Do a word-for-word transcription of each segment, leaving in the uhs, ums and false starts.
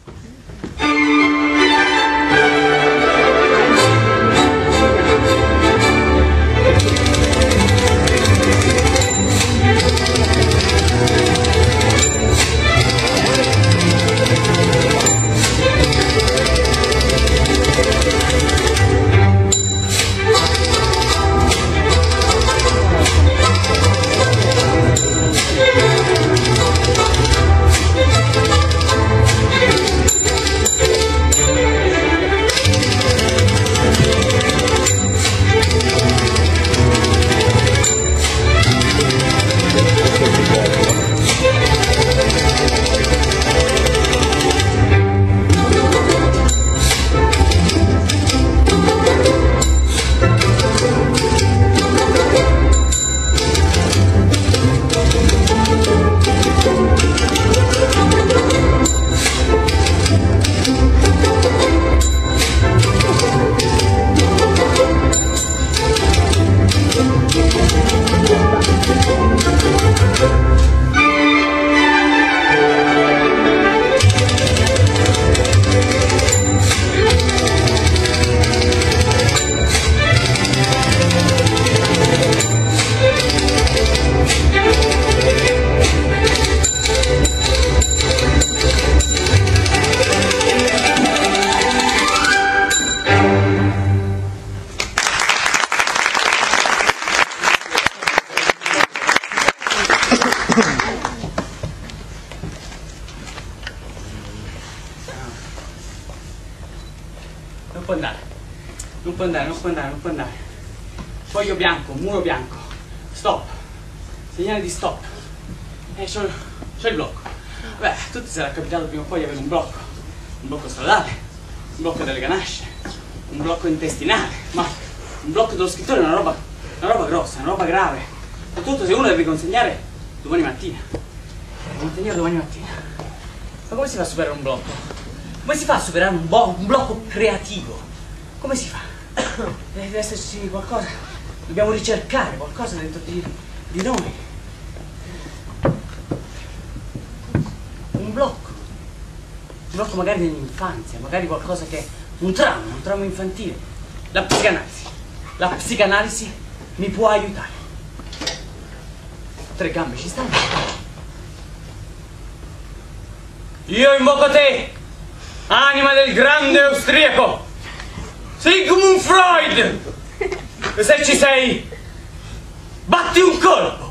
Non può andare, non può andare, non può andare, non può andare. Foglio bianco, muro bianco, stop, segnale di stop. E c'ho il blocco. Beh, a tutti sarà capitato prima o poi di avere un blocco. Un blocco stradale, un blocco delle ganasce, un blocco intestinale, ma un blocco dello scrittore è una roba, una roba grossa, una roba grave. Soprattutto se uno deve consegnare domani mattina. Deve consegnare domani mattina. Ma come si fa a superare un blocco? Come si fa a superare un, un blocco creativo? Come si fa? Deve esserci qualcosa, dobbiamo ricercare qualcosa dentro di, di noi. Un blocco. Un blocco magari dell'infanzia, magari qualcosa che è un trauma, un trauma infantile. La psicanalisi. La psicanalisi mi può aiutare. Tre gambe ci stanno. Io invoco te, anima del grande austriaco Sigmund Freud, e se ci sei, batti un colpo.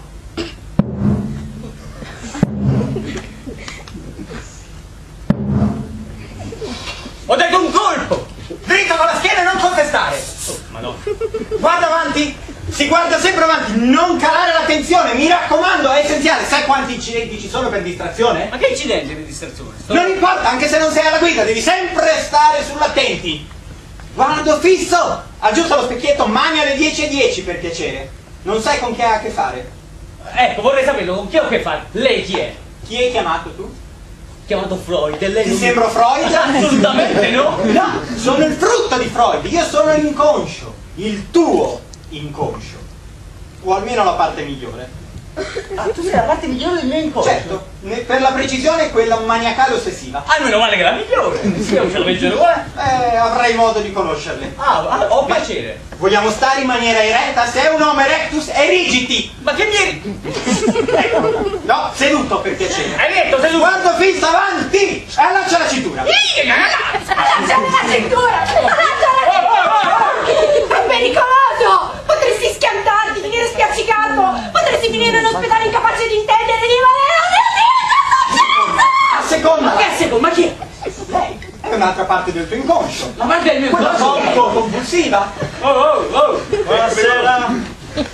Ho detto un colpo! Dritto con la schiena e non contestare! Oh, madonna. Guarda avanti! Si guarda sempre avanti, non calare la tensione, mi raccomando, è essenziale. Sai quanti incidenti ci sono per distrazione? Ma che incidenti di distrazione? Sto... Non importa, anche se non sei alla guida, devi sempre stare sull'attenti. Guardo fisso! Aggiusta lo specchietto, mani alle dieci e dieci per piacere. Non sai con chi ha a che fare. Ecco, vorrei saperlo, con chi ho a che fare? Lei chi è? Chi hai chiamato tu? Chiamato Freud, e lei Ti non... sembro Freud? Assolutamente no! No, sono il frutto di Freud, io sono l'inconscio, il tuo inconscio. O almeno la parte migliore. Ah, tu sei la parte migliore del mio inconscio? Certo, per la precisione quella maniacale ossessiva. Ah, meno male che la migliore! Sì, io ce la veggio uguale. Eh, avrai modo di conoscerle. Ah, ah, ho piacere. Vogliamo stare in maniera eretta? Sei un homo erectus, erigiti! Ma che mi... Ecco. No, seduto per piacere. Hai detto seduto? Guardo fisso avanti! E allaccia la cintura. Allaccia la cintura! Allaccia la cintura! È pericoloso! Potresti schiantarti, finire spiaccicato! Potresti finire in ospedale incapace di intendere di rimanere! A seconda! Ma che è secondo? Ma chi è? Lei è un'altra parte del tuo inconscio. La parte del mio Quella inconscio? molto compulsiva. Oh, oh, oh! Buonasera.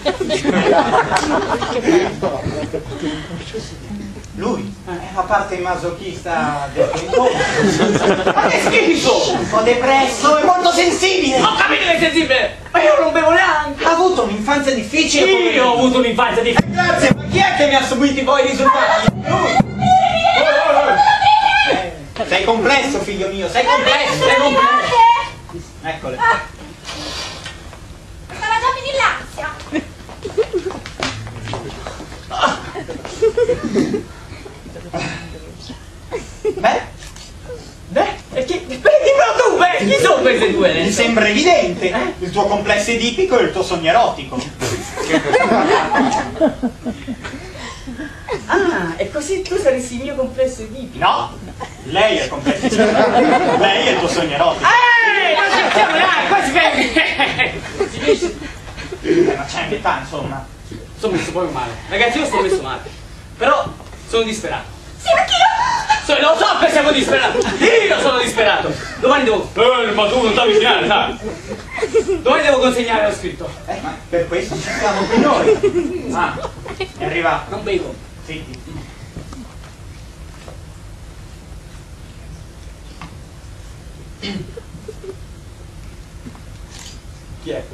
Lui è la parte masochista del tuo inconscio. Ma che schifo! Un po' depresso e molto sensibile. Ho capito che è sensibile! Ma io non bevo neanche! Ha avuto un'infanzia difficile. Io ho avuto un'infanzia difficile! Eh, grazie, ma chi è che mi ha subito voi i risultati? Lui! Eh, sei complesso, figlio mio, sei complesso, sei complesso. Eccole. Stava già finendo l'ansia! Beh, beh, Chi sono queste due? Mi sembra evidente, eh? Il tuo complesso edipico e il tuo sogno erotico. Ah, e così tu saresti il mio complesso edipico? No, lei è il complesso edipico. Lei è il tuo sogno erotico. Ehi, non sentiamo, dai, qua si vede. Si riesce. Eh, ma c'è metà, insomma. Sono messo proprio male. Ragazzi, io sto messo male. Però sono disperato. Sì, anch'io! So, lo so che siamo disperati! Io sono disperato! Domani devo... Eh, ma tu non ti avvicinare, sai! Domani devo consegnare lo scritto. Eh, ma per questo ci siamo qui noi. Ah, è arrivato. Non bevo. Zitti. Chi è?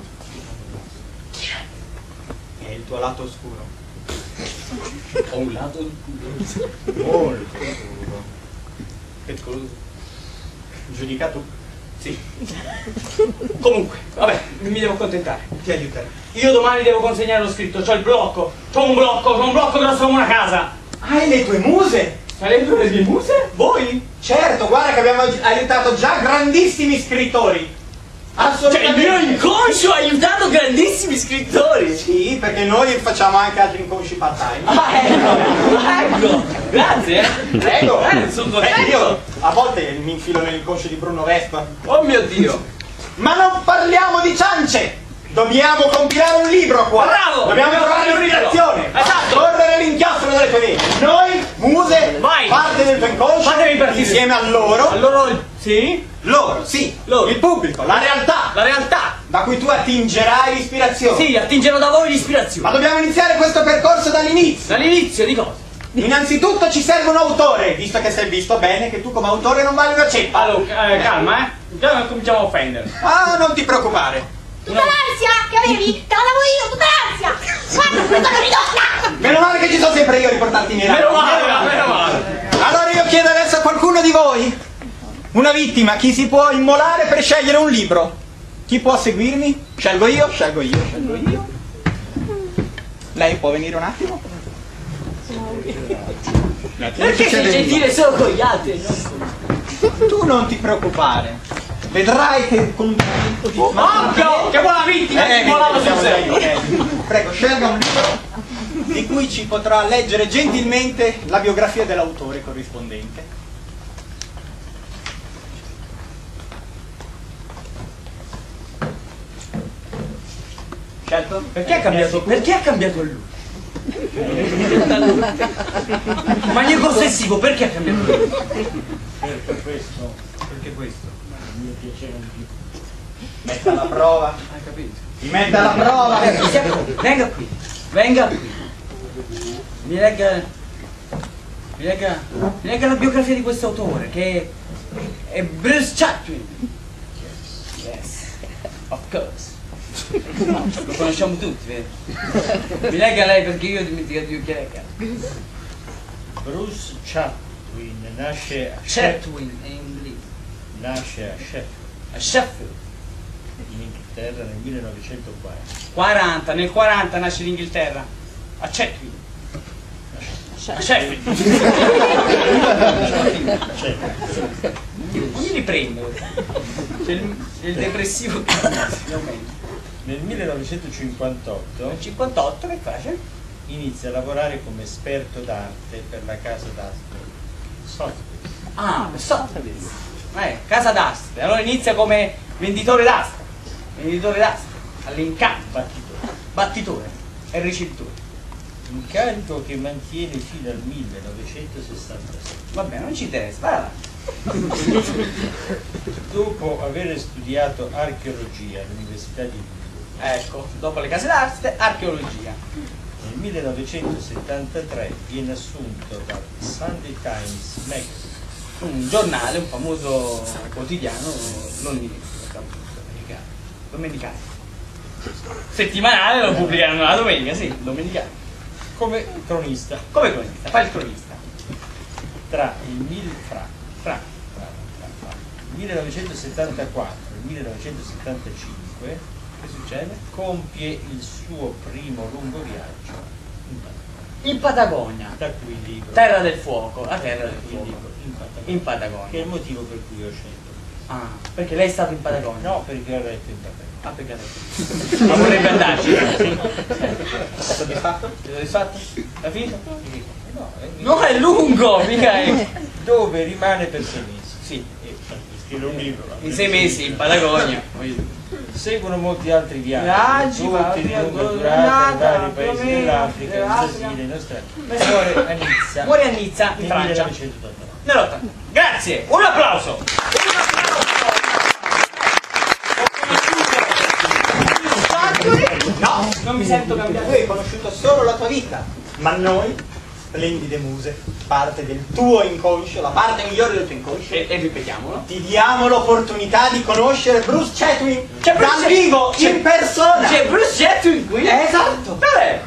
È il tuo lato oscuro. Ho un lato di culo. Molto oscuro. Pericoloso. Giudica tu. Sì. Comunque, vabbè, mi devo accontentare. Ti aiuterò. Io domani devo consegnare lo scritto, c'ho il blocco. C'ho un blocco, c'ho un blocco grosso come una casa. Hai le tue muse? Sarebbero le mie muse? Voi? Certo, guarda che abbiamo aiutato già grandissimi scrittori. Cioè, il Assolutamente. mio inconscio ha aiutato grandissimi scrittori! Sì, perché noi facciamo anche altri inconsci part-time. Ah, ecco! Ecco! Grazie! eh. Prego! Eh, sono contento! Eh, io a volte mi infilo nell'inconscio di Bruno Vespa. Oh mio Dio! Ma non parliamo di ciance! Dobbiamo compilare un libro qua! Bravo! Dobbiamo Dobbiamo trovare fare un libro. un'azione! Esatto. Correre l'inchiostro delle tue vene! Noi, muse, Vai. parte del tuo inconscio, Fatemi partire. insieme a loro, Allora, sì? loro, sì, Loro. il pubblico, la realtà, La realtà! da cui tu attingerai ispirazione. Sì, attingerò da voi Ma l'ispirazione. dobbiamo iniziare questo percorso dall'inizio. Dall'inizio di cosa? Innanzitutto ci serve un autore, visto che sei visto bene che tu come autore non vali una ceppa. Allora, eh, calma, eh. Già non cominciamo a offendere. Ah, non ti preoccupare. Tutta l'ansia che avevi, te la davo io, tutta l'ansia! Guarda, mi sono ridotta! Meno male che ci sono sempre io a riportarti in Meno male, meno male. Allora io chiedo adesso a qualcuno di voi, una vittima, chi si può immolare per scegliere un libro. Chi può seguirmi? Scelgo io, scelgo io, scelgo io. Lei può venire un attimo? Perché sei gentile solo con gli altri? Non... Tu non ti preoccupare. Vedrai che con un momento di... Occhio! Che buona vittima! Eh, si volava sul siamo serio! io, eh. Prego, scelga un libro di cui ci potrà leggere gentilmente la biografia dell'autore corrispondente. Scelto? Perché ha cambiato? Perché ha cambiato lui? Maniaco ossessivo, perché ha cambiato lui? Perché questo, perché questo mi piaceva di più. Metta alla prova. Hai capito? Mi metta alla prova. Venga qui, venga qui. Mi legga, mi legga, mi legga la biografia di questo autore che è Bruce Chatwin. Yes, of course. Lo conosciamo tutti, vero? Mi legga lei perché io ho dimenticato di chi legga. Bruce Chatwin nasce a Chatwin è in inglese. nasce a Sheffield, A Sheffield. in Inghilterra nel millenovecentoquaranta. quaranta, nel quaranta nasce l'Inghilterra. A Chatwin. A Sheffield. Cioè, Non mi riprendo. C'è il, c'è il depressivo che aumenta. nel millenovecentocinquantotto Nel cinquantotto che face? inizia a lavorare come esperto d'arte per la casa d'arte Sotheby's. Ah, Sotheby's. Eh, casa d'astre. Allora inizia come venditore d'astre. Venditore d'astre. All'incanto. Battitore. Battitore e ricevitore. Incarico che mantiene fino al millenovecentosessantasei. Vabbè, non ci interessa, vai avanti. Dopo aver studiato archeologia all'Università di Lille, Ecco, dopo le case d'arte, archeologia. nel millenovecentosettantatré viene assunto dal Sunday Times Magazine, Un giornale, un famoso quotidiano londinese, domenicale. Domenicale. Settimanale lo pubblicano la domenica, sì, domenicale. come cronista Come cronista, fai il cronista. tra il, mil, fra, fra, fra, fra, fra, il millenovecentosettantaquattro e il millenovecentosettantacinque. Che succede? compie il suo primo lungo viaggio in Patagonia, In Patagonia, da cui il libro, terra del fuoco, la terra del il fuoco. libro in Patagonia, In che è Patagonia. il motivo per cui ho scelto. Ah, perché lei è stato in Patagonia? No, perché ho letto in Patagonia. Ah, perché ha detto. Ma vorrebbe andarci. Soddisfatto? Sei soddisfatto? Hai finito? No, è No, è lungo, mica è. dove rimane per sei mesi. Sì, Scrive un libro. in sei mesi in Patagonia. Seguono molti altri viaggi, Viaggi, tutti di via, lunga via, durata, in vari più o paesi meno, dell'Africa, in dell'Africa. Brasile, in Australia. Muore a Nizza Muore a Nizza, in nel Francia. millenovecentottantanove. Nell'ottanta. Grazie, un applauso. No, non mi sento Tu cambiato. hai conosciuto solo la tua vita, ma noi, splendide muse, parte del tuo inconscio, la parte migliore del tuo inconscio, E, e ripetiamolo. ti diamo l'opportunità di conoscere Bruce Chatwin C'è Bruce dal Chat- vivo, c'è- in persona. C'è Bruce Chatwin qui? Esatto. Dov'è?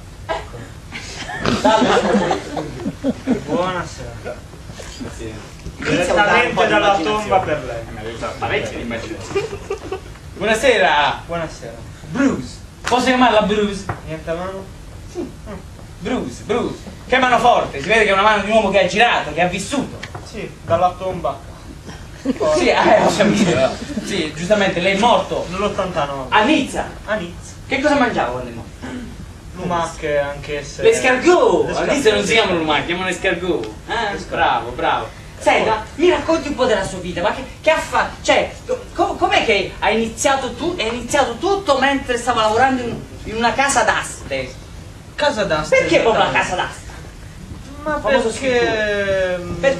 Buonasera. Inizia a dare un po' Direttamente di dalla immaginazione. tomba per lei. Parecchio l'immaginazione. Buonasera, Buonasera. Bruce. Posso chiamarla Bruce? Niente a mano? Bruce, Bruce. Che mano forte, si vede che è una mano di un uomo che ha girato, che ha vissuto. Sì, dalla tomba. Sì, eh, ho capito. Sì, giustamente, lei è morto Nell'ottantanove. a Nizza. A Nizza. Che cosa mangiava quando è morto? Lumache anch'esse. L'escargot! A L'escargot. Nizza non si chiamano lumache, si chiamano escargot. Eh, bravo, bravo. Senta, mi racconti un po' della sua vita, ma che, che ha fatto? Cioè, co- com'è che ha iniziato, tu- è iniziato tutto mentre stava lavorando in, in una casa d'aste? Casa d'asta. Perché proprio la esattamente. casa d'asta? Ma Famoso perché... Perché?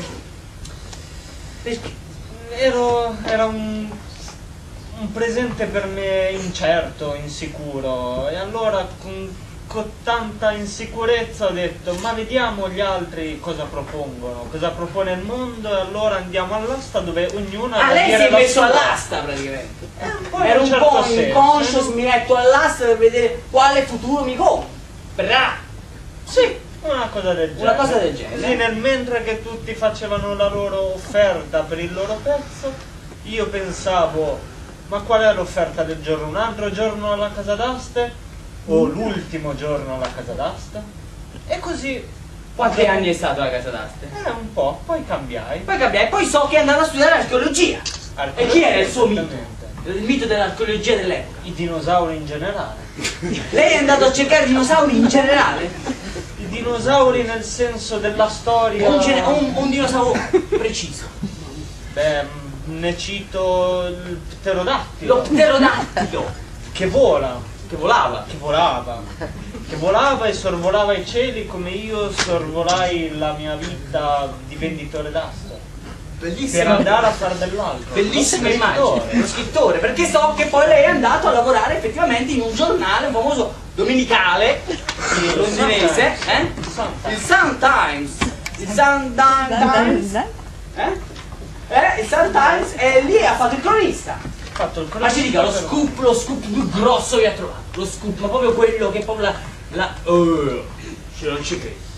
Perché? Ero, era un, un presente per me incerto, insicuro, e allora con, con tanta insicurezza ho detto ma vediamo gli altri cosa propongono, cosa propone il mondo, e allora andiamo all'asta dove ognuno ha Ah, da lei dire si è la messo sua. all'asta praticamente. Eh, un po' in Era un certo po' senso. inconscio, mi metto all'asta per vedere quale futuro mi comprerà. Sì, una cosa del genere. Una cosa del genere. Sì, nel mentre che tutti facevano la loro offerta per il loro pezzo, io pensavo, ma qual è l'offerta del giorno? Un altro giorno alla casa d'aste? O l'ultimo giorno alla casa d'aste? E così... Quanti anni è stato la casa d'aste? Eh, un po', poi cambiai. Poi cambiai, poi so che è andato a studiare archeologia. E chi era il suo mito? Il mito dell'archeologia dell'epoca. I dinosauri in generale. Lei è andato a cercare dinosauri in generale? I dinosauri nel senso della storia... Un, gene- un- un dinosauro preciso. Beh, ne cito il pterodattilo. Lo pterodattilo. Che vola. Che volava. Che volava, che volava e sorvolava i cieli come io sorvolai la mia vita di venditore d'asta per Bellissima, andare a fare dell'altro. bellissima Lo immagine. scrittore. Lo scrittore, perché so che poi lei è andato a lavorare effettivamente in un giornale, un famoso domenicale londinese, eh? Il Sun Times. Il Sun Times. Eh? Eh? Il Sun Times, e lì ha fatto il cronista. Fatto il Ma ci dica lo però- scoop, lo scoop più grosso che ha trovato. Lo scoop, ma proprio quello che proprio la. la oh, ce non ci credo.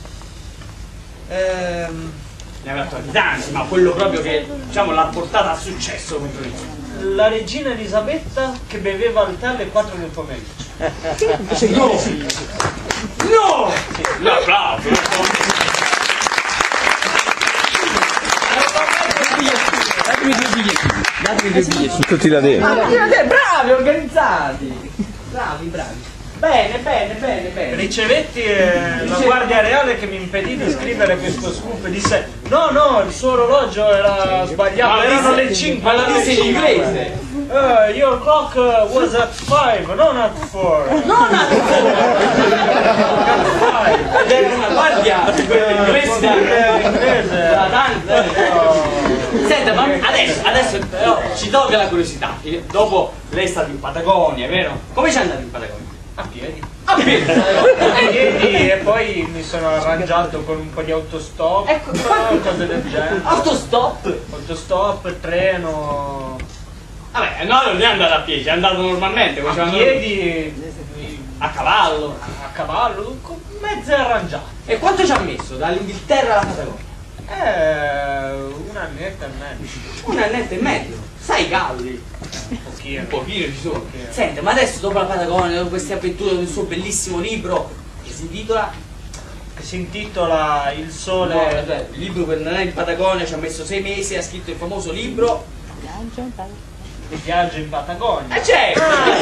Ehm, Ne avrà trovati tanti, ma quello proprio che diciamo l'ha portata a successo come cronista. la regina Elisabetta che beveva il tè alle quattro del pomeriggio. No! No! L'applauso! Datemi due biglietti. Datemi due biglietti. Tutti da dentro. Bravi, organizzati! Bravi, bravi. Bene, bene, bene, bene. Ricevetti eh, la guardia reale che mi impedì di scrivere questo scoop e disse no no il suo orologio era sbagliato, Ma erano disse- le cinque. ma la disse in inglese. Uh, your clock uh, was at five, non at four. Non a At five. ed era una guardia di quelle inglesi da Eh, inglese. da tanto. Senta, ma adesso, adesso però ci tolga la curiosità. Dopo lei è stato in Patagonia, vero? Come ci è andato in Patagonia? A piedi. A piedi. A piedi e poi mi sono arrangiato con un po' di autostop, Ecco, eh, cose del genere. Autostop. Autostop, treno. Vabbè, no, non è andato a piedi, è andato normalmente. come ci A vanno- piedi, A cavallo. a cavallo, con mezze arrangiate. E quanto ci ha messo dall'Inghilterra alla Patagonia? Eh, un annetto e mezzo. Un annetto e mezzo. Sai galli. Un pochino. Un pochino ci sono. pochino. Senta, ma adesso dopo la Patagonia, dopo queste avventure del suo bellissimo libro, che si intitola Che si intitola Il No, sole. cioè, il libro per andare in Patagonia ci ha messo sei mesi, ha scritto il famoso libro Il viaggio in Patagonia. Eh certo!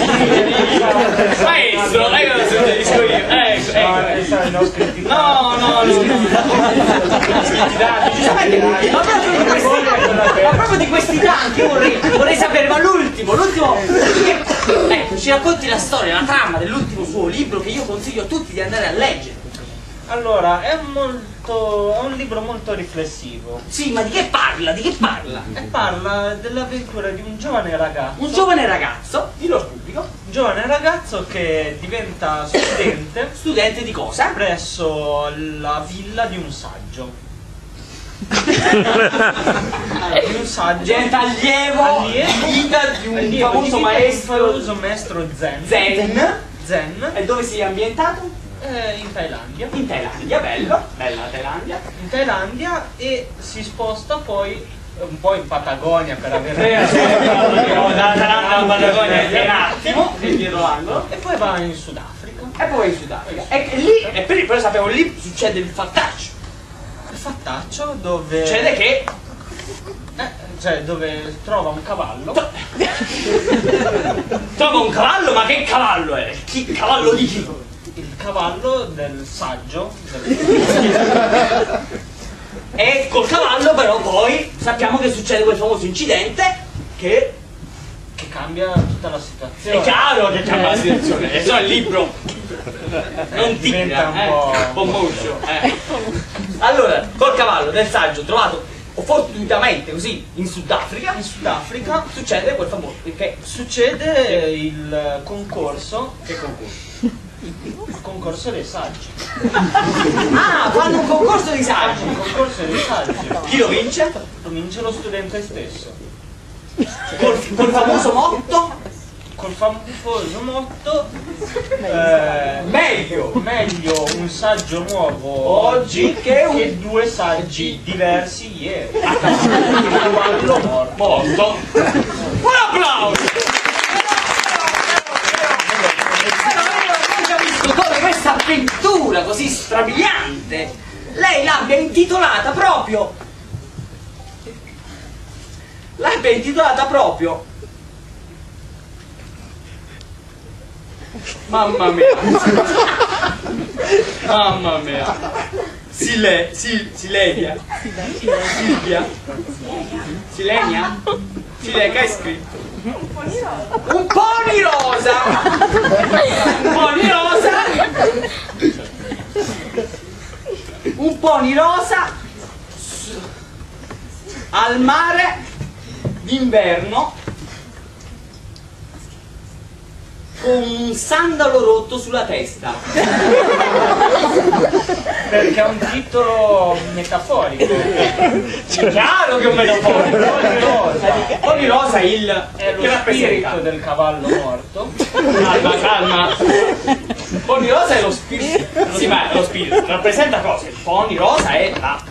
Maestro, ecco cosa suggerisco io. Ecco, ecco. No, scritti. No, no, no. Giustamente, ma proprio di questi, ma proprio di questi tanti, io vorrei, vorrei sapere, ma l'ultimo, l'ultimo. Ecco, ci racconti la storia, la trama dell'ultimo suo libro che io consiglio a tutti di andare a leggere. Allora, è molto. è un libro molto riflessivo. Sì, ma di che parla? Di che parla? E parla dell'avventura di un giovane ragazzo. Un giovane ragazzo, dillo al pubblico, Un giovane ragazzo che diventa studente studente di cosa? presso la villa di un saggio. Di un saggio. Diventa allievo, Allievo. guida di un allievo famoso di vita di un maestro famoso maestro Zen. Zen. Zen. E dove si è ambientato? eh, in Thailandia. In Thailandia, bello, bella la Thailandia. In Thailandia e si sposta poi un po' in Patagonia per avere Da Thailandia alla Patagonia è un attimo, è dietro l'angolo. e poi va in Sudafrica. E poi in Sudafrica. E e lì, e per però sapevo, lì succede il fattaccio. Il fattaccio dove Succede che eh, cioè dove trova un cavallo. trova un cavallo, ma che cavallo è? Chi, cavallo di chi? Il cavallo del saggio del... E col cavallo però poi sappiamo che succede quel famoso incidente che che cambia tutta la situazione. è chiaro che cambia la situazione, e so il libro non Diventa tira, un eh, po'- un po' moscio, eh. Allora, col cavallo del saggio trovato fortuitamente così in Sudafrica, In Sudafrica succede quel famoso che succede il concorso, che concorso? il concorso dei saggi. Ah, fanno un concorso di saggi. Il concorso dei saggi. Chi lo vince? Lo vince lo studente stesso. Col, col famoso motto Col famoso motto eh, meglio meglio un saggio nuovo oggi che un che due saggi diversi ieri. Il cavallo morto. morto. Un applauso! Ho visto come questa avventura così strabiliante lei l'abbia intitolata proprio l'abbia intitolata proprio mamma mia mamma mia Sile, Sil, Sileria Silvia Silenia Silenia, che hai scritto? Un pony rosa! Un pony rosa! Un pony rosa al mare d'inverno con un sandalo rotto sulla testa. Perché è un titolo metaforico. Chiaro che è un metaforico. Pony rosa. Pony rosa è il È lo che rappresenta. spirito del cavallo morto. Calma, calma. Il pony rosa è lo spirito. Sì, ma è lo spirito. Rappresenta cosa? Il pony rosa è la.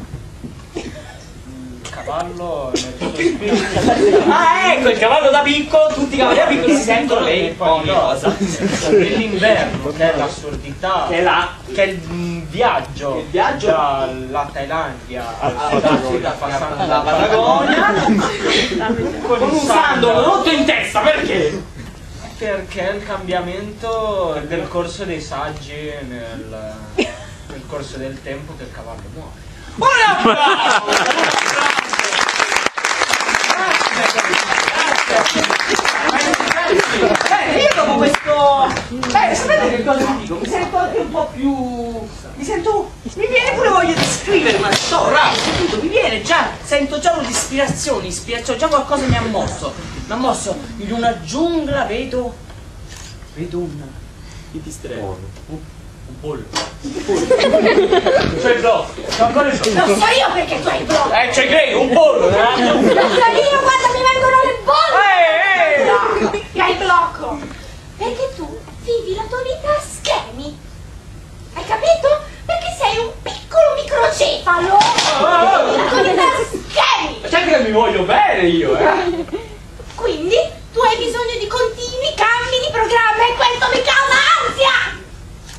Il cavallo nel suo spirito. Ah, ecco, il cavallo da piccolo, tutti i cavalli da piccolo si sentono lei il pony rosa. Nell'inverno, che è l'assurdità, Che è la. che è il mm, viaggio, Il viaggio dalla Thailandia al Ah, Sudafrica, la passando la Patagonia con con un sandalo rotto in testa, perché? perché è il cambiamento del corso dei saggi nel, nel corso del tempo che il cavallo muore. Un applauso! Eh, io dopo questo. Eh, sapete che cosa vi dico? Mi sento anche un po' più. Mi sento. Mi viene pure voglia di scrivere una storia, capito? Mi viene già, sento già un'ispirazione, ispirazione, già qualcosa mi ha mosso. Mi ha mosso in una giungla, vedo. Vedo un. Chi ti strega? Un pollo. Un pollo. C'è il blocco. C'è ancora il blocco. Lo so io perché tu hai il blocco. Eh, c'è credo, un pollo, eh? Lo so io quando mi vengono le bolle. Eh, eh. No, che hai il blocco. Perché tu vivi la tua vita a schemi. Hai capito? Perché sei un piccolo microcefalo. Vivi la tua vita a schemi. Certo che mi voglio bene io, eh! Quindi tu hai bisogno di continui cambi di programma e questo mi causa ansia.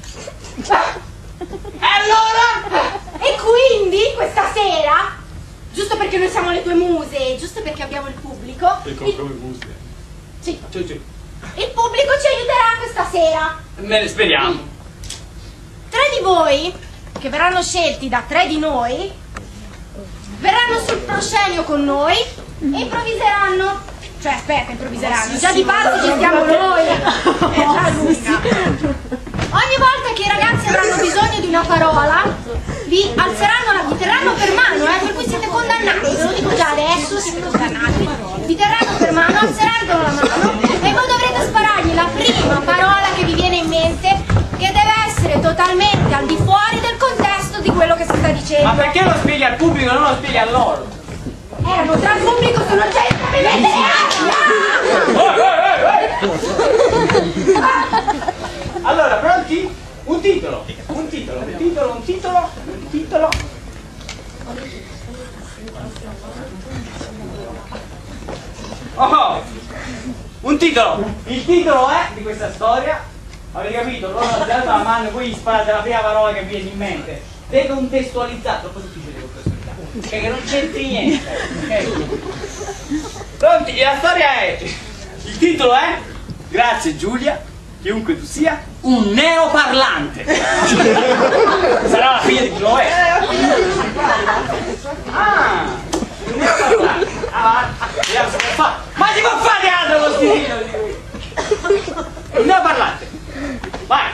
E allora? E quindi questa sera giusto perché noi siamo le tue muse, giusto perché abbiamo il pubblico. E Il, come muse. sì, Cioè, cioè, il pubblico ci aiuterà questa sera. me ne speriamo. Tre di voi, che verranno scelti da tre di noi, verranno sul proscenio con noi e improvviseranno. Cioè, aspetta, improvviseranno. Già di base ci stiamo noi. È già lunga. Ogni volta che i ragazzi avranno bisogno di una parola, vi alzeranno, la, vi terranno per mano, eh, per cui siete condannati. Ve lo dico già adesso, siete condannati. Vi terranno per mano, alzeranno la mano e voi dovrete sparargli la prima parola che vi viene in mente, che deve essere totalmente al di fuori del contesto di quello che si sta dicendo. Ma perché lo spieghi al pubblico e non lo spieghi a loro? Erano tra il pubblico, sono già in mettere Allora, pronti? Un titolo, un titolo, un titolo, un titolo, un titolo. Oh, un titolo. Il titolo è di questa storia. Avete capito? Loro hanno alzato la mano e voi gli sparate la prima parola che vi viene in mente. Decontestualizzato, troppo difficile decontestualizzare. Cioè che non c'entri niente. Ok? Pronti? La storia è. Il titolo è. Grazie Giulia, chiunque tu sia, un neoparlante. Sarà la figlia di Chloe. Ah, un neoparlante. Ah, vediamo se può fare. Ma si può fare altro con sti titoli? Un neoparlante. Vai.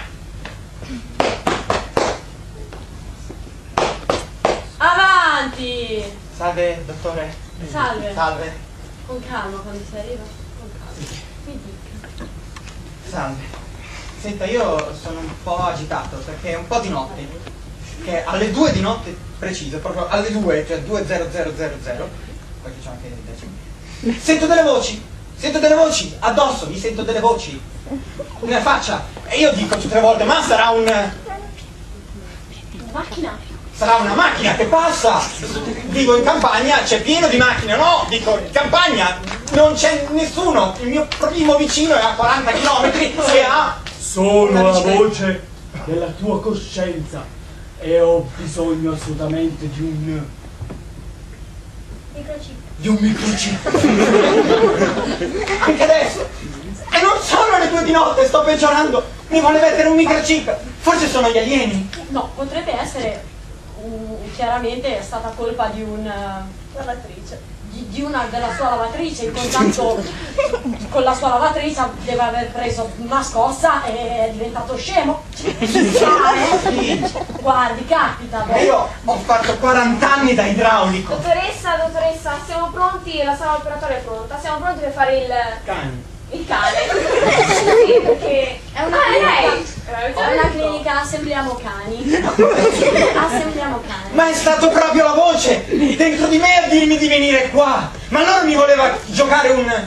Avanti! Salve, dottore. Salve. Salve. Con calma quando si arriva. Con calma. Mi dica. Salve. Senta, io sono un po' agitato perché è un po' di notte. Che alle due di notte preciso, proprio alle due, cioè due zero zero zero zero, poi c'è anche il decimo. Sento delle voci, sento delle voci, addosso, mi sento delle voci. Nella faccia. E io dico tutte le volte, ma sarà un. Macchina. Sarà una macchina che passa. Dico in campagna c'è pieno di macchine, no? Dico in campagna non c'è nessuno. Il mio primo vicino è a quaranta chilometri e ha. Sono la voce della tua coscienza e ho bisogno assolutamente di un. Microchip. Di un microchip. Anche adesso. E non sono le due di notte, sto peggiorando. Mi vuole mettere un microchip. Forse sono gli alieni. No, potrebbe essere un- chiaramente è stata colpa di un uh, lavatrice. Di, di una della sua lavatrice, in contatto con la sua lavatrice deve aver preso una scossa e è diventato scemo. Guardi, capita. E io ho fatto quaranta anni da idraulico. Dottoressa, dottoressa, siamo pronti, la sala operatoria è pronta, siamo pronti per fare il, Cani. il cane. Sì, perché È una ah, è clinica, lei! è una clinica, assembliamo cani. Assembliamo cani. Ma è stato proprio la voce dentro di me a dirmi di venire qua. Ma allora mi voleva giocare un.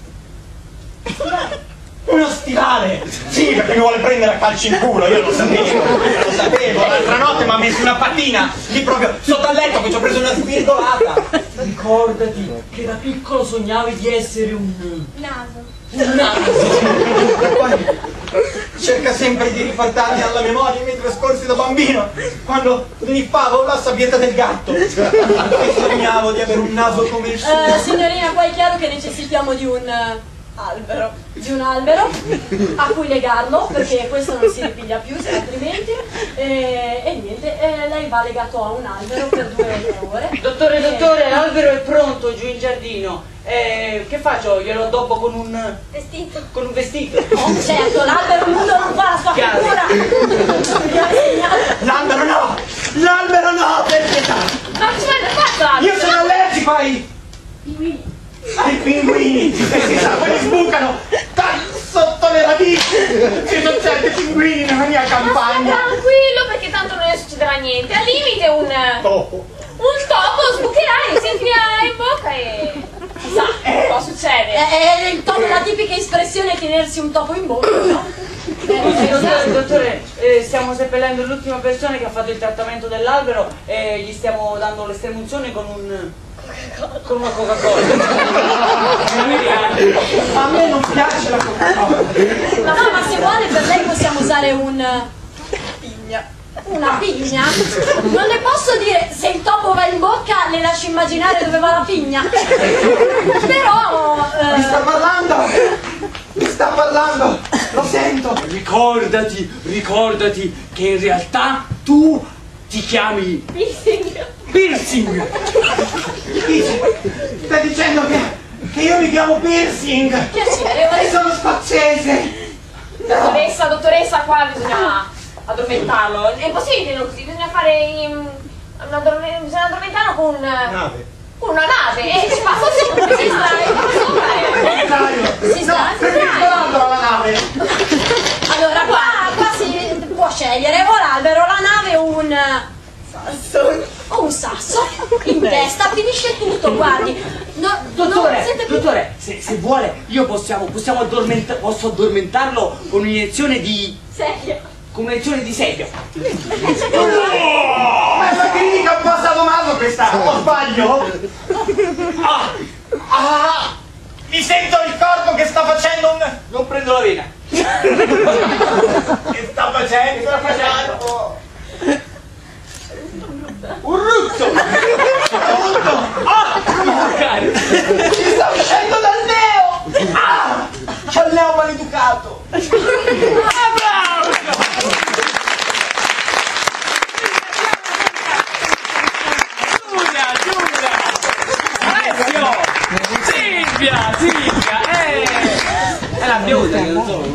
Uno stivale. Sì, perché mi vuole prendere a calci in culo, io lo sapevo. Lo sapevo, l'altra notte mi ha messo una patina lì proprio sotto al letto che ci ho preso una svirgolata. Ricordati che da piccolo sognavi di essere un. Naso. un naso. E poi cerca sempre di riportarmi alla memoria i miei trascorsi da bambino, quando sniffavo la sabbietta del gatto e sognavo di avere un naso come il suo. Eh, signorina, qua è chiaro che necessitiamo di un eh, albero, di un albero a cui legarlo, perché questo non si ripiglia più, se altrimenti e, e niente, e lei va legato a un albero per due ore. Dottore, E- dottore, l'albero è pronto giù in giardino. Eh, che faccio? Glielo addobbo con un. Vestito. con un vestito? Oh, certo, l'albero non fa la sua Chiaro. figura. L'albero no! L'albero no! Per pietà! ma ci avete fatto? Io sono allergico ai. ai pinguini! E si sa, quelli sbucano da sotto le radici! Ci sono certi pinguini nella mia Ma stia campagna! tranquillo perché tanto non ne succederà niente, al limite un, Topo! un topo sbucherà, si infila in bocca e chissà cosa succede. È, è il topo, la tipica espressione è tenersi un topo in bocca, no? Scusi, dottore, dottore, eh, stiamo seppellendo l'ultima persona che ha fatto il trattamento dell'albero e gli stiamo dando l'estremunzione con un. con una Coca-Cola. A me non piace la Coca-Cola! No, ma se vuole per lei possiamo usare un pigna. Una pigna? Non ne posso dire, se il topo va in bocca le lascio immaginare dove va la pigna. Però... Eh... Mi sta parlando! Mi sta parlando! Lo sento! Ricordati, ricordati che in realtà tu ti chiami Piercing. Piercing. Dici, stai dicendo che, che io mi chiamo Piercing! Piacere, E vorrei... sono scozzese! Dottoressa, dottoressa, qua bisogna addormentarlo. È impossibile non così, bisogna fare... in- un addorme- bisogna addormentarlo con... Nave! con una nave e ci passa sopra, si distrae, sopra e... Dai! Si sta, si Stai sta. volando la nave! Allora, qua, qua si può scegliere o l'albero, la nave o un... o un sasso. In testa finisce tutto, guardi. No, Dottore, non siete più... dottore, se, se vuole io possiamo, possiamo addormenta- posso addormentarlo con un'iniezione di... Serio? con un'iniezione di sedia. Ma è una clinica un po' sadomaso questa! O sbaglio? Ah! Ah! Mi sento il corpo che sta facendo un... Non prendo la vena. Che sta facendo? Sta facendo? Un rutto! Tutto! Ah! Cari. Mi sta uscendo dal neo! Ah! C'ho il neo maleducato! Applauso! Giulia, Giulia! Alessio! Silvia, Silvia! Eh! È la bionda che non so.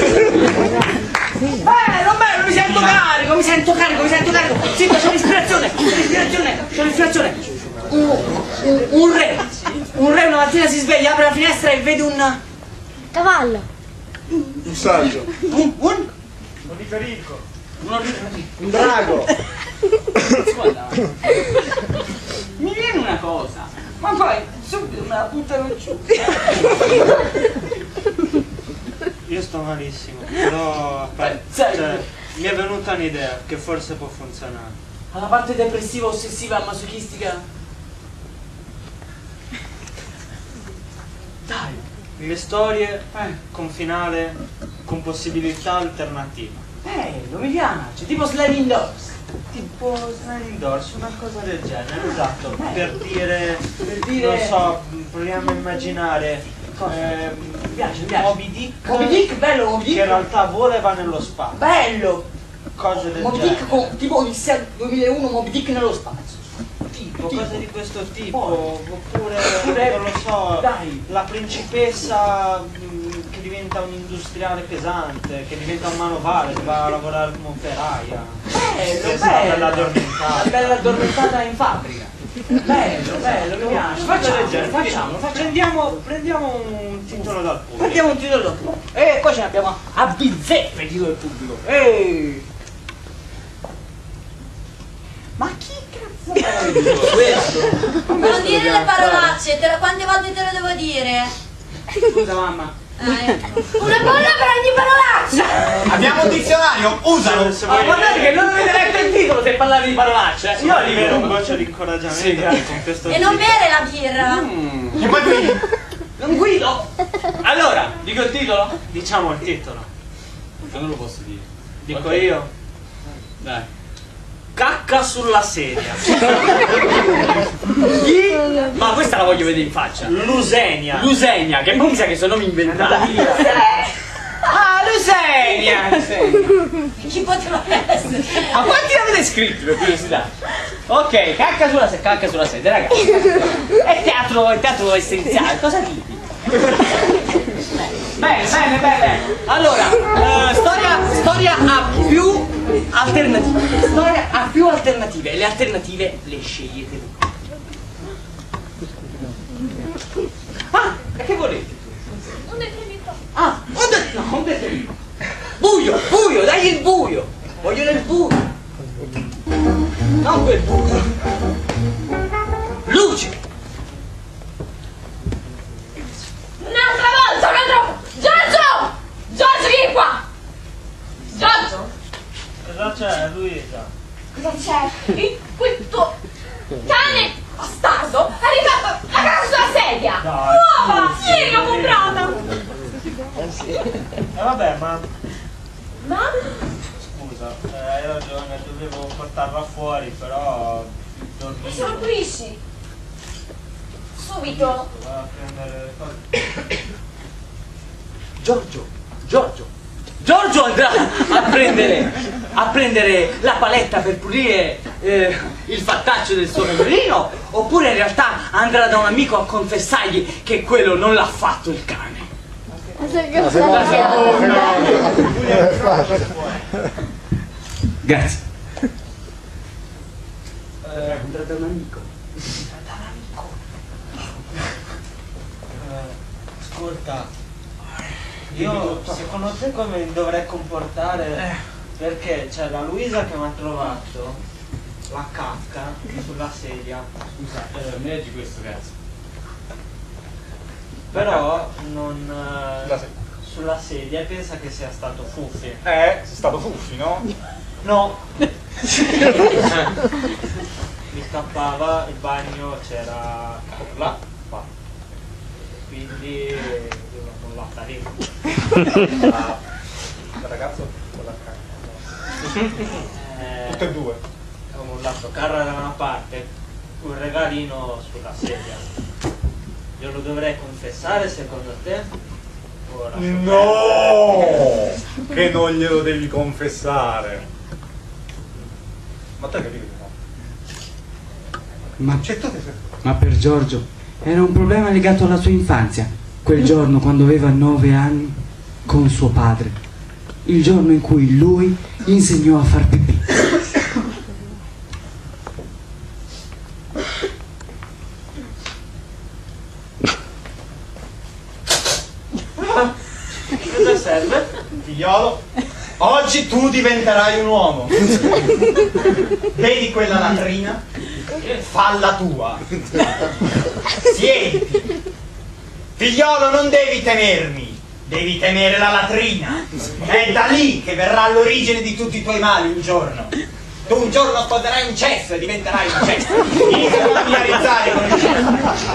Bello, bello, mi sento carico, mi sento carico, mi sento carico! Silvia, c'ho l'ispirazione! C'ho l'ispirazione! C'ho l'ispirazione! Un, un, un re! Un re una mattina si sveglia, apre la finestra e vede un... Cavallo. Un saggio. un... un... Un ricarico. un... Un drago. Guarda, mi viene una cosa, ma poi subito me la buttano giù. Io sto malissimo, però aspetta, Sai- cioè, mi è venuta un'idea che forse può funzionare. Alla parte depressiva, ossessiva, masochistica. Dai, Le storie eh, con finale, con possibilità alternativa. bello, mi piace, tipo Sliding Doors. Tipo Sliding Doors, una cosa del genere, esatto, per dire, Per dire- non so, proviamo a immaginare ehm, Mi piace, mi piace. Moby Dick, Moby Dick, bello Moby che in Dick. realtà vola e va nello spazio, Bello. cose del Moby genere. Dick con, tipo Odissea duemilauno, Moby Dick nello spazio. Tipo, cose di questo tipo, Oh. oppure, Oppure- non lo so, dai. la principessa mh, che diventa un industriale pesante, che diventa un manovale, che va a lavorare come operaia. Bello, Questa è una bella bello. addormentata. Una bella addormentata in fabbrica. Bello, bello, mi piace. Facciamo, Facciamo, facciamo, facciamo. Prendiamo, prendiamo un titolo dal pubblico. Prendiamo un titolo dopo. E qua ce ne abbiamo a bizzeffe il titolo del pubblico. Ehi! Ma chi cazzo è questo? Non dire le parolacce, te la- quante volte te lo devo dire? Scusa mamma. Ah, ecco. Una bolla per ogni parolaccia! Abbiamo un dizionario, usalo! Se Ma vuoi guardate che non avete letto il titolo se parlate di parolacce. se Io vuoi li avere un vedo. goccio di incoraggiamento Sì, grazie. con questo E non titolo. bere la birra! E poi qui, Non guido. Allora, dico il titolo? Diciamo il titolo. Non lo posso dire. Dico Ok. io. Dai. Cacca sulla sedia. Chi? Ma questa la voglio vedere in faccia. Lusenia. Lusenia, che poi mi sa che sono nomi inventati. Ah, Lusenia! Lusenia. Chi poteva essere? Ma quanti avete scritto per curiosità? Ok, cacca sulla sedia, cacca sulla sedia, ragazzi. È teatro, è teatro essenziale, cosa dite? Bene, bene, bene. Allora, eh, storia, storia a più alternative. Storia a più alternative. E le alternative le scegliete voi. Ah, e che volete? Un definito. Ah, un de- no, un deterino. Buio, buio, dai il buio. Voglio nel buio. Non quel buio. Luce. Un'altra volta, un'altra volta. Giorgio! Giorgio, vieni qua! Giorgio! Cosa c'è, Luisa? Cosa c'è? Il, quel tuo cane bastardo è arrivato a casa sulla sedia! Dai, Nuova! sì, Ieri l'ho sì. comprata! E vabbè, ma Ma? scusa, scusa, eh, hai ragione, dovevo portarla fuori, però Mi sono Luigi. Subito. va a prendere le cose. Giorgio, Giorgio, Giorgio andrà a prendere, a prendere la paletta per pulire eh, il fattaccio del suo camerino, oppure in realtà andrà da un amico a confessargli che quello non l'ha fatto il cane. Grazie. Eh, andrà da un amico. Andrà da un amico. Eh, ascolta, io secondo te come mi dovrei comportare? Perché c'è la Luisa che mi ha trovato la cacca sulla sedia. Scusa, eh, mi leggi questo cazzo. Però non eh, sulla sedia e pensa che sia stato Fuffi. Eh, sei stato Fuffi, no? No. Mi scappava, il bagno c'era là, qua. Quindi io l'ho mollata lì. Ah, il ragazzo con la cacca. Eh, Tutte e due. ho mollato carro da una parte, un regalino sulla sedia. Io lo dovrei confessare secondo te? O lascio No! Che non glielo devi confessare. Ma te capivi che no? Ma, C'è tutto. ma per Giorgio era un problema legato alla sua infanzia. Quel giorno, quando aveva nove anni, con suo padre. Il giorno in cui lui gli insegnò a far pipì. cosa serve? Figliolo, oggi tu diventerai un uomo. Vedi quella latrina? Falla tua. Siediti. Figliolo, non devi temermi, devi temere la latrina. È da lì che verrà l'origine di tutti i tuoi mali un giorno. Tu un giorno sposerai un cesso e diventerai un cesso. Inizia a familiarizzare con il cesso.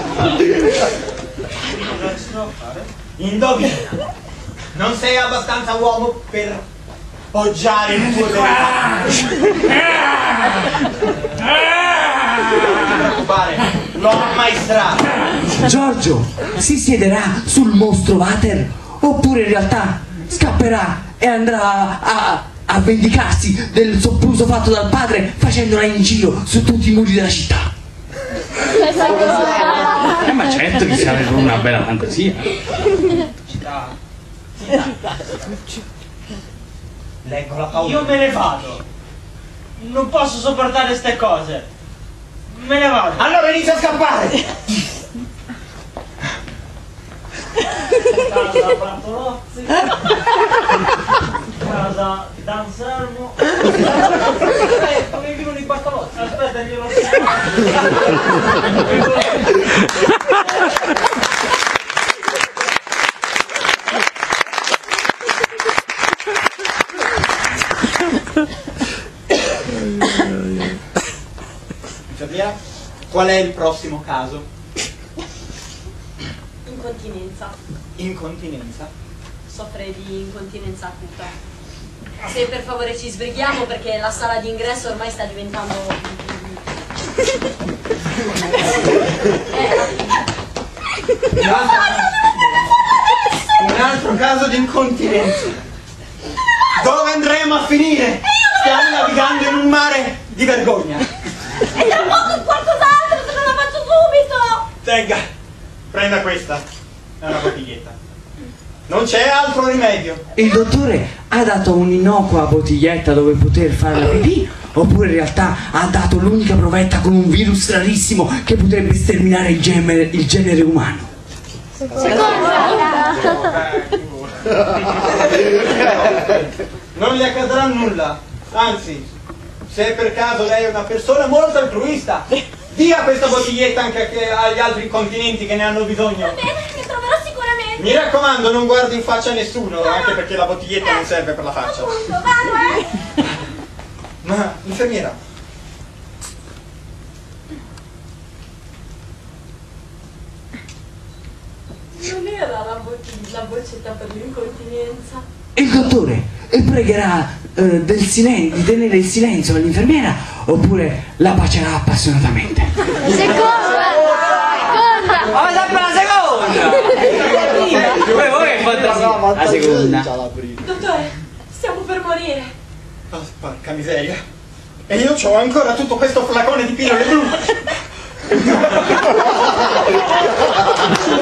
Cosa ci devo fare? Indovina. Non sei abbastanza uomo per poggiare il tuo delicato. Non ti preoccupare, l'ho ammaestrato. Giorgio si siederà sul mostro Vater, oppure in realtà scapperà e andrà a, a vendicarsi del sopruso fatto dal padre facendola in giro su tutti i muri della città. Eh, ma certo che sarebbe una bella fantasia. Città. Leggo la paura. Io me ne vado. Non posso sopportare ste cose. Me ne vado. Allora inizia a scappare. Casa Bartolozzi. Casa D'Anselmo. Come vivono i Bartolozzi? Aspetta, glielo Giulia, qual è il prossimo caso? Incontinenza. Incontinenza. Soffre di incontinenza acuta. Se per favore ci sbrighiamo perché la sala d'ingresso ormai sta diventando... Un altro, un altro caso di incontinenza. Dove andremo a finire? Stiamo navigando in un mare di vergogna. E tra poco qualcos'altro se non la faccio subito! Tenga, prenda questa. È una bottiglietta. Non c'è altro rimedio. Il dottore ha dato un'innocua bottiglietta dove poter fare la pipì, oppure in realtà ha dato l'unica provetta con un virus rarissimo che potrebbe sterminare il genere, il genere umano. Non le accadrà nulla. Anzi, se per caso lei è una persona molto altruista, dia questa bottiglietta anche agli altri incontinenti che ne hanno bisogno. Va bene, mi troverò sicuramente! Mi raccomando, non guardi in faccia a nessuno, anche perché la bottiglietta non serve per la faccia. Appunto, vado, eh! Ma, infermiera, Non era la, bo- la boccetta per l'incontinenza? Il dottore pregherà eh, del silenzio, di tenere il silenzio all'infermiera oppure la bacerà appassionatamente? Seconda! Seconda! Ma sempre la seconda! Voi voi che fantasia! La seconda. Dottore, stiamo per morire. Ah, porca miseria. E io ho ancora tutto questo flacone di pillole blu.